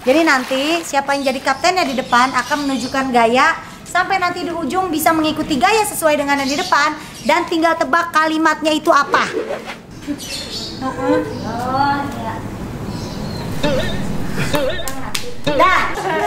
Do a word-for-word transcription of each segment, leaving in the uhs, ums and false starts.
Jadi nanti siapa yang jadi kaptennya di depan akan menunjukkan gaya sampai nanti di ujung bisa mengikuti gaya sesuai dengan yang di depan dan tinggal tebak kalimatnya itu apa. Oh ya. Dah.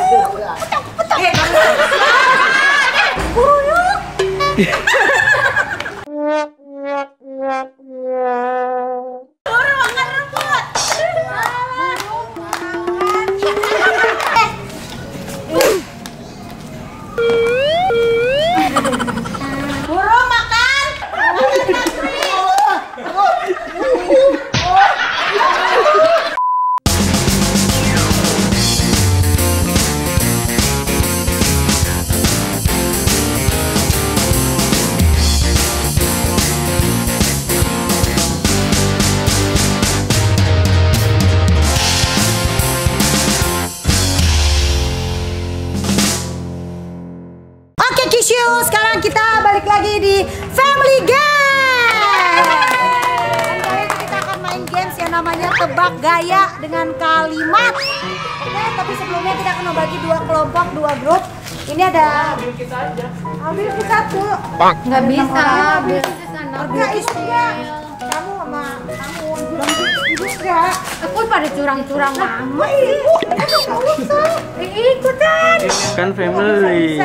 Sekarang kita balik lagi di Family Game. Kita akan main games yang namanya tebak gaya dengan kalimat. Oke, tapi sebelumnya kita akan membagi dua kelompok, dua grup. Ini ada ambil kita aja. Ambil kita satu. Nggak bisa. Ambil sana. Nggak isinya. Kamu sama kamu. Ibu enggak. Aku pada curang-curang mama. Ibu, nggak usah. Ikutan. Kan family.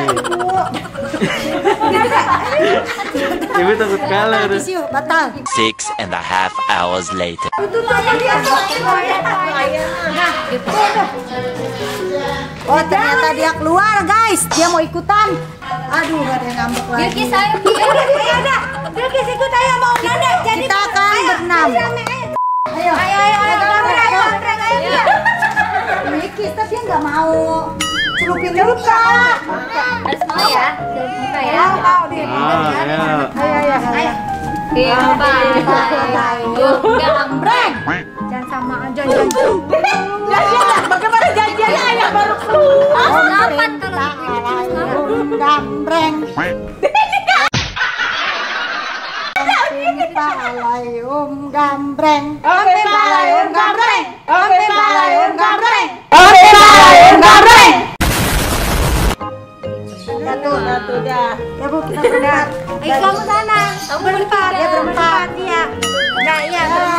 Ibu takut kalah. Batal. Six and a half hours later. Oh, ternyata dia keluar, guys. Dia mau ikutan. Aduh, gak ada yang ngambek lagi. Bilkis, ayo. Ada. Bilkis ikut, ayo mau nada. Kita akan berenam. Ayo, ayo, ayo, ayo, ayo. Bilkis, tapi dia nggak mau. Celupin dulu, Kak. Harus mau ya. Buka ya. Mau dia. Ayo. Ayo, ayo. Ayo. Gambreng. Jangan sama aja, jangan. Jangan, bagaimana janjiannya ayah baru keluar. Dapat kalau Gambreng. Palayum gambreng. Oke, palayum gambreng. Oke, palayum gambreng. Oke, palayum gambreng. Satu, satu dah. Ya Bu, kita berempat. Ayo kamu sana. Kamu berempat. Ya berempat. Iya. Enggak, iya.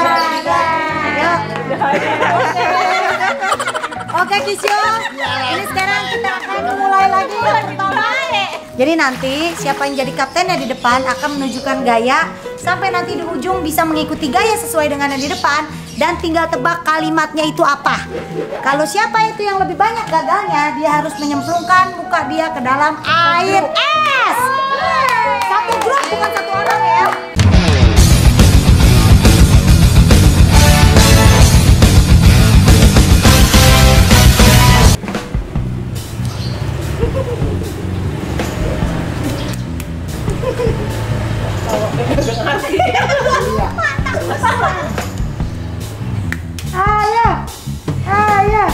Oke, Kisyo. Ini sekarang kita akan mulai lagi. Jadi nanti siapa yang jadi kaptennya di depan akan menunjukkan gaya sampai nanti di ujung bisa mengikuti gaya sesuai dengan yang di depan dan tinggal tebak kalimatnya itu apa. Kalau siapa itu yang lebih banyak gagalnya, dia harus menyemplungkan muka dia ke dalam air es. Satu grup bukan satu orang ya. Ayo, ayo.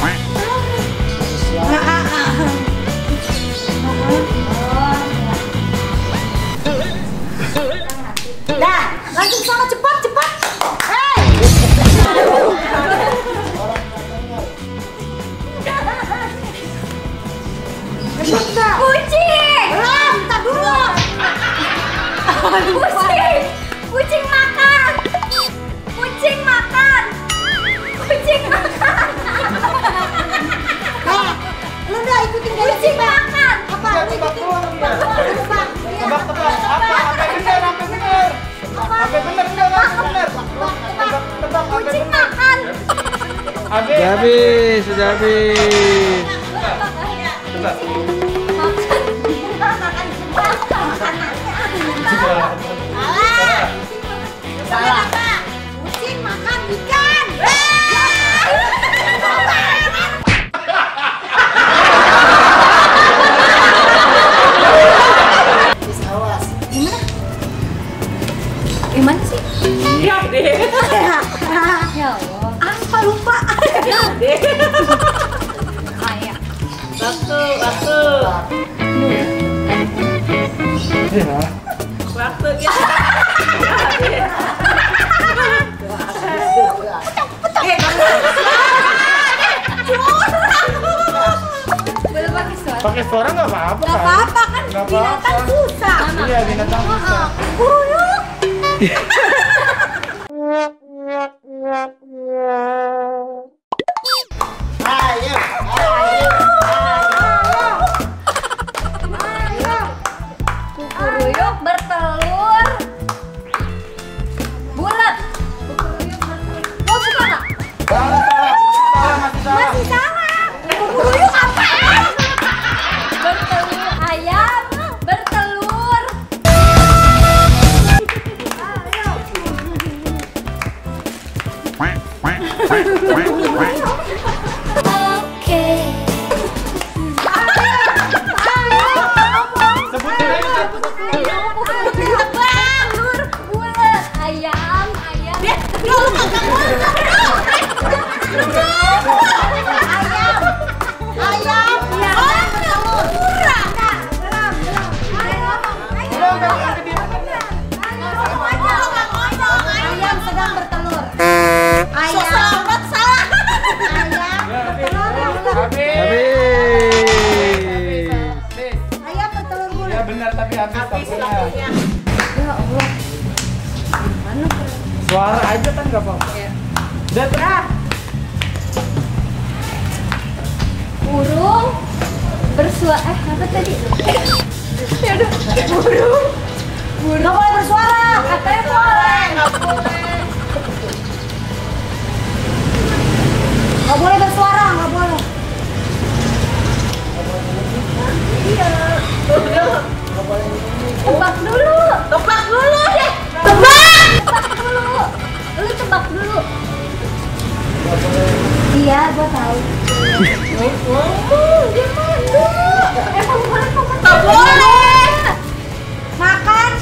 Dah, langsung sana cepat cepat. Hei. Kucing. Belum, tak dulu. Kucing. Kucing makan. Kucing makan. Kucing makan. Hei, lu udah ikutin gaya Kucing makan. apa? Lu ikutin. Tebak. Tebak, tebak. Apa? Apa benar? Apa benar? Apa benar? Benar, apa benar? Tebak, tebak. Kucing makan. Sudah habis, sudah habis. Tebak. Salah. Kucing makan ikan. Gimana sih? Iya deh. Ya Allah. Apa lupa? Ayah. Waktu, waktu. Waktu. Pakai suara nggak apa-apa Gak kan? apa-apa kan Nggak binatang apa-apa. susah. Iya, binatang susah. Kuruyuk. Ayo, ayo, Kukuruyuk bertelur bulat. Kukuruyuk bertelur. Oh, bukan tak? Salah, salah, salah, masih salah. Masih salah. Kuruyuk apa? Bertelur ayam bertelur. Sebutin aja satu. Bertelur bulat. Ayam, ayam. Ayam. Oh, telur. Kurang. Udah, udah, udah, ke dia. Ayam sedang bertelur. Ayam. Selamat salah. Ayam bertelur. Habis. Habis. Habis. Ayam bertelur Ya bulat. benar tapi habis waktunya. Ya Allah. Suara aja kan nggak apa-apa. Udah terah. Burung bersuara. Eh, apa tadi? Ya udah. Burung. Nggak boleh bersuara. Katanya boleh. Nggak boleh. Nggak boleh bersuara. Nggak boleh. Tebak dulu. Tebak dulu deh. Tebak. Tebak dulu. Lu tebak dulu. Iya, gua tahu. Oh, dia malu. Emang boleh kamu Nggak boleh. Makan.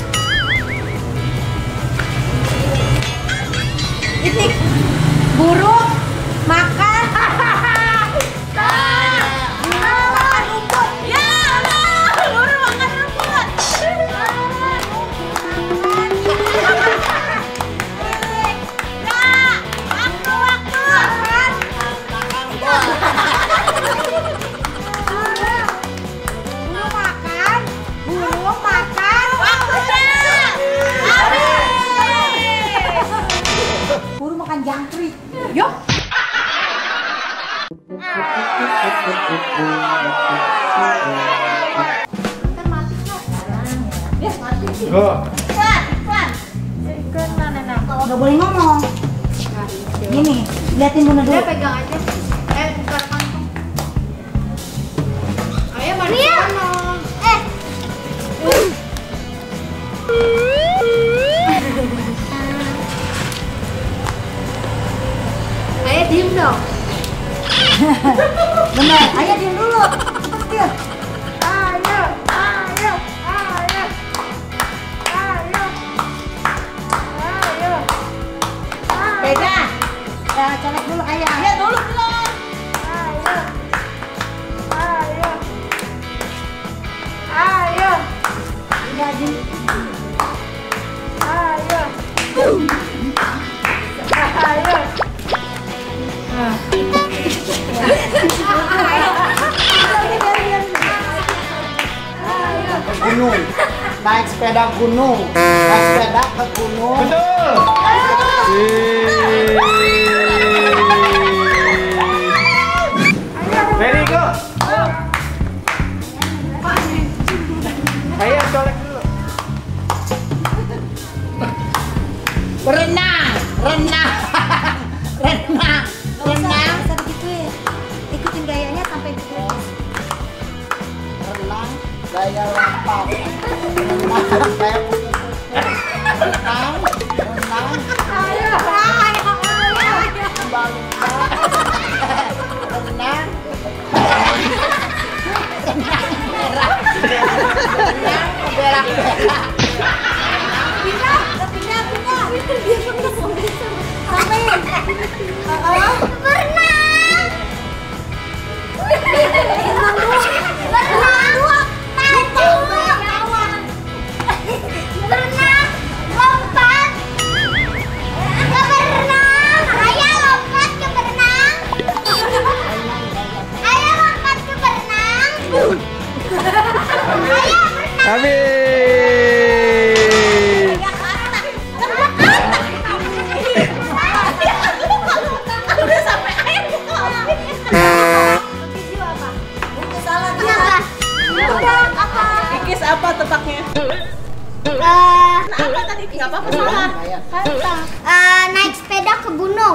Ini burung makan. Makan rumput. Ya Allah, burung makan rumput. Ya, waktu waktu. Burung makan. Burung makan. Waktunya. Habis. Burung makan jangkrik. Yuk. Go. Gak boleh ngomong. Gini, liatin Bunda dulu. pegang aja. Eh, bukan kantong. Ayo mari ke sana. Eh, Ayo diem dong. bener. Ayo diem dulu. Ayo. Ayo, ayo, ayo. Ayo. Ayo. Pegang. Ya, colek dulu ayam. Iya dulu belum. Ayo. Ayo. Ayo. Udah di. Ayo. Ayo. Ke gunung. Naik sepeda gunung. Naik sepeda ke gunung. Betul. Ready go. Ayo colek dulu. Berenang, renang, renang, renang. Bisa digituin. Ikutin gayanya sampai gitu. Renang gaya lempar. Renang gaya putus. Renang, renang. Ayo, ayo, ayo. Kembali. Renang. Renang berak-berak. Pindah, pindah, pindah. Dia pindah sampai. Oh, berenang. Berenang dua, berenang dua, maju. Berenang, lompat. Ke berenang. Ayo lompat ke berenang. Ayo lompat ke berenang. Habis. Udah sampai air Salah dia. Kikis apa tebaknya? Apa tadi? Nggak apa-apa salah. Eh, naik sepeda ke gunung.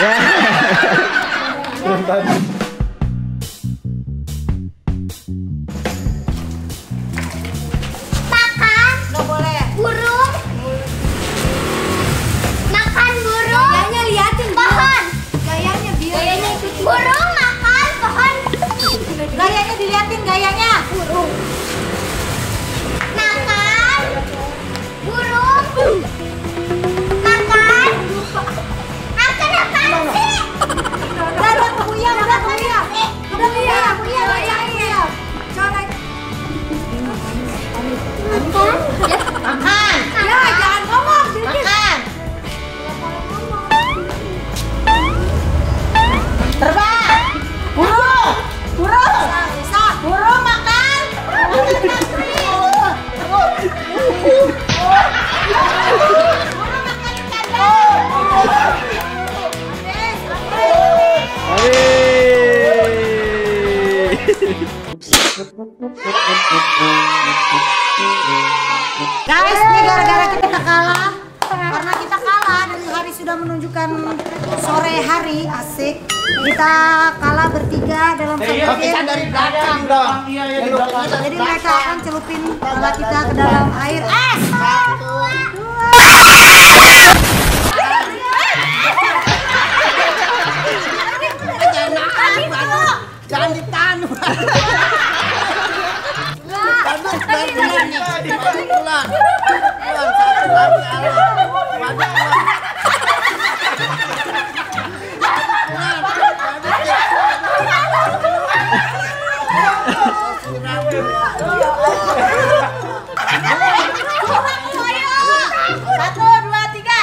Makan Nggak boleh. burung. Makan burung. Gayanya liatin Pohon. Gayanya biar. Gayanya burung makan pohon. Gayanya diliatin gayanya. Burung. Makan burung. Makan. Makan apaan sih? Udah udah kebuyang, udah kebuyang. Udah kebuyang, kebuyang, kebuyang. Coba. Makan. Makan. Ya, jangan ngomong. Makan. Terbang. Burung. Burung. Bisa. Burung makan. Guys, ini gara-gara kita kalah. Karena kita kalah dan hari sudah menunjukkan sore hari, asik. Kita kalah bertiga dalam satu game. dari belakang dong. Iya, iya, di belakang. Jadi mereka akan celupin bola kita ke dalam air es. Jangan ditanam. Satu, dua, tiga.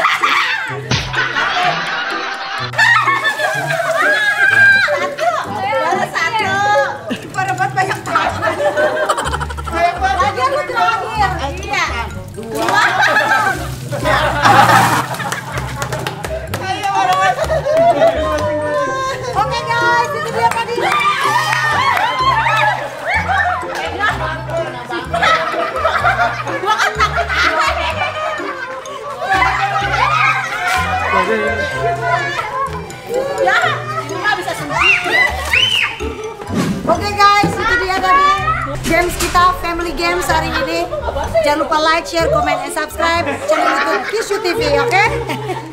Baru satu. Berebut banyak tangan. Lagian lu terakhir. Iya. Dua. Oke guys, itu dia tadi. Gua kan takut ya, cuma bisa sendiri. Oke guys, itu dia tadi games kita, family games hari ini. Jangan lupa like, share, comment, and subscribe channel YouTube Kishu T V, oke?